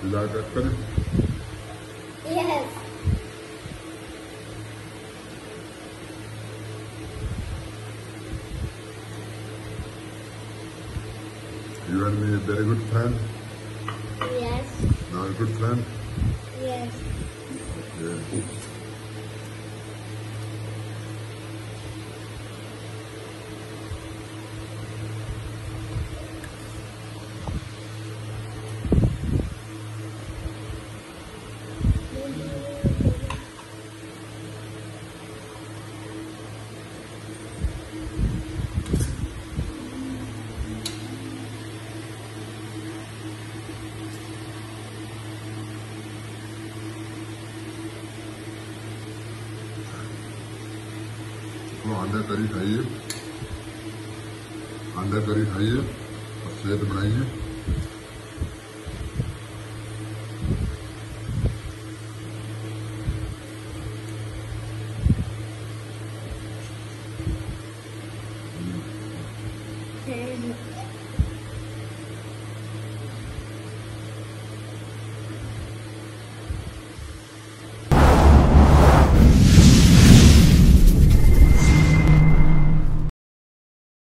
like that करें? Yes. You and me a very good friend. Yes. Not a good friend. Yes. Okay. तो अंडा करी खाइए, अंडा करी खाइए और सेहत बनाइए।